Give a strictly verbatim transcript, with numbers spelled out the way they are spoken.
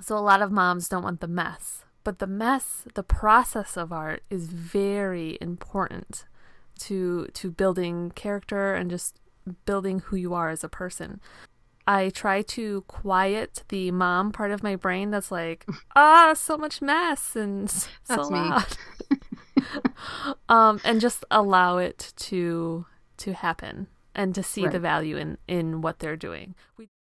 So a lot of moms don't want the mess, but the mess, the process of art is very important to to building character and just building who you are as a person. I try to quiet the mom part of my brain that's like, ah, so much mess and so That's me. loud. um, and just allow it to to happen and to see Right. the value in, in what they're doing. We